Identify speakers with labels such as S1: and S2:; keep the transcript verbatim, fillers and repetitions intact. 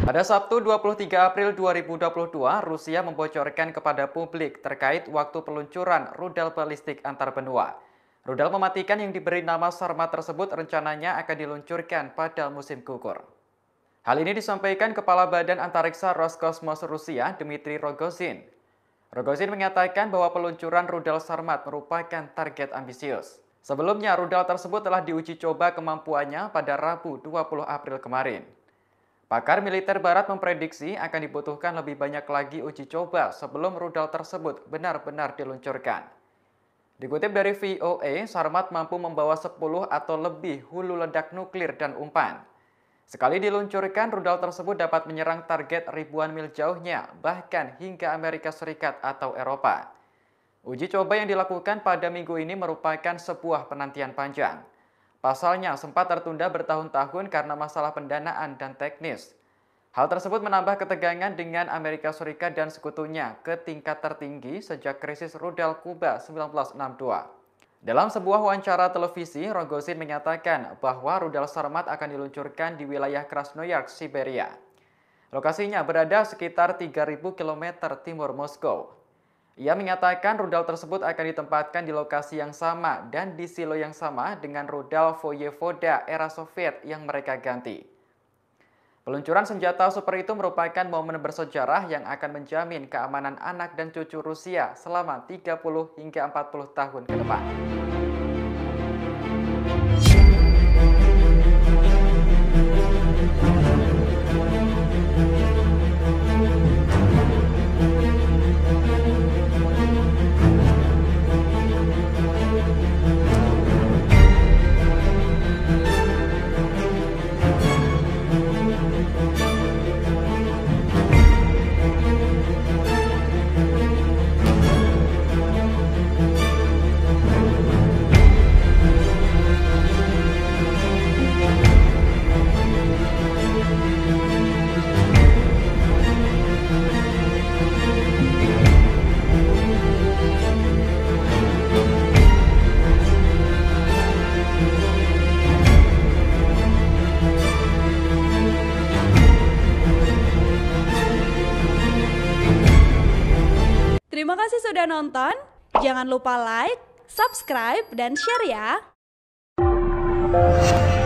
S1: Pada Sabtu dua puluh tiga April dua ribu dua puluh dua, Rusia membocorkan kepada publik terkait waktu peluncuran rudal balistik antar benua. Rudal mematikan yang diberi nama Sarmat tersebut rencananya akan diluncurkan pada musim gugur. Hal ini disampaikan Kepala Badan Antariksa Roskosmos Rusia, Dmitry Rogozin. Rogozin mengatakan bahwa peluncuran rudal Sarmat merupakan target ambisius. Sebelumnya, rudal tersebut telah diuji coba kemampuannya pada Rabu dua puluh April kemarin. Pakar militer barat memprediksi akan dibutuhkan lebih banyak lagi uji coba sebelum rudal tersebut benar-benar diluncurkan. Dikutip dari V O A, Sarmat mampu membawa sepuluh atau lebih hulu ledak nuklir dan umpan. Sekali diluncurkan, rudal tersebut dapat menyerang target ribuan mil jauhnya, bahkan hingga Amerika Serikat atau Eropa. Uji coba yang dilakukan pada minggu ini merupakan sebuah penantian panjang. Pasalnya sempat tertunda bertahun-tahun karena masalah pendanaan dan teknis. Hal tersebut menambah ketegangan dengan Amerika Serikat dan sekutunya ke tingkat tertinggi sejak krisis rudal Kuba seribu sembilan ratus enam puluh dua. Dalam sebuah wawancara televisi, Rogozin menyatakan bahwa rudal Sarmat akan diluncurkan di wilayah Krasnoyarsk, Siberia. Lokasinya berada sekitar tiga ribu kilometer timur Moskow. Ia menyatakan rudal tersebut akan ditempatkan di lokasi yang sama dan di silo yang sama dengan rudal Voyevoda era Soviet yang mereka ganti. Peluncuran senjata super itu merupakan momen bersejarah yang akan menjamin keamanan anak dan cucu Rusia selama tiga puluh hingga empat puluh tahun ke depan.
S2: Terima kasih sudah nonton. Jangan lupa like, subscribe, dan share ya.